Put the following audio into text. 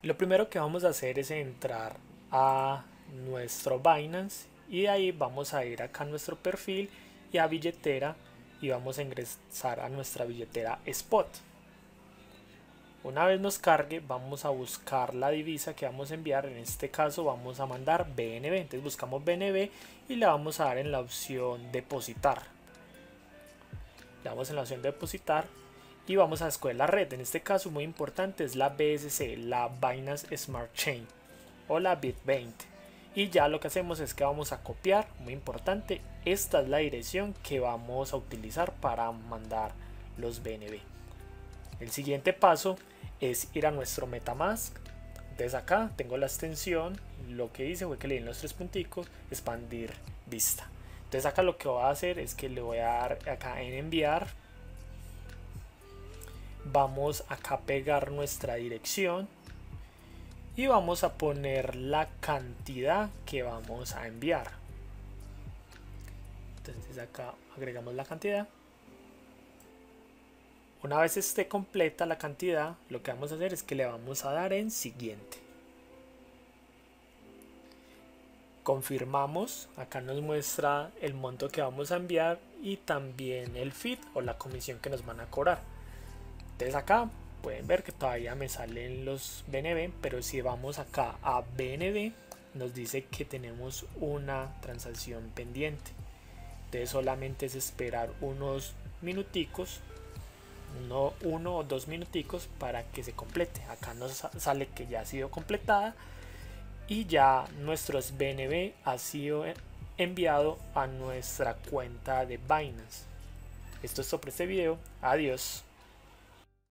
Lo primero que vamos a hacer es entrar a nuestro Binance y de ahí vamos a ir acá a nuestro perfil y a billetera y vamos a ingresar a nuestra billetera Spot. Una vez nos cargue, vamos a buscar la divisa que vamos a enviar. En este caso vamos a mandar BNB. Entonces buscamos BNB y le vamos a dar en la opción depositar. Le damos en la opción depositar y vamos a escoger la red. En este caso, muy importante, es la BSC, la Binance Smart Chain o la BIT20. Y ya lo que hacemos es que vamos a copiar, muy importante, esta es la dirección que vamos a utilizar para mandar los BNB. El siguiente paso es ir a nuestro MetaMask. Entonces acá tengo la extensión, lo que hice fue que le di los tres punticos, expandir vista. Entonces acá lo que voy a hacer es que le voy a dar acá en enviar. Vamos acá a pegar nuestra dirección y vamos a poner la cantidad que vamos a enviar. Entonces acá agregamos la cantidad. Una vez esté completa la cantidad, lo que vamos a hacer es que le vamos a dar en siguiente. Confirmamos, acá nos muestra el monto que vamos a enviar y también el fee o la comisión que nos van a cobrar. Entonces acá pueden ver que todavía me salen los BNB, pero si vamos acá a BNB nos dice que tenemos una transacción pendiente. Entonces solamente es esperar unos minuticos, uno o dos minuticos para que se complete. Acá nos sale que ya ha sido completada y ya nuestros BNB ha sido enviado a nuestra cuenta de Binance. Esto es todo por este video. Adiós.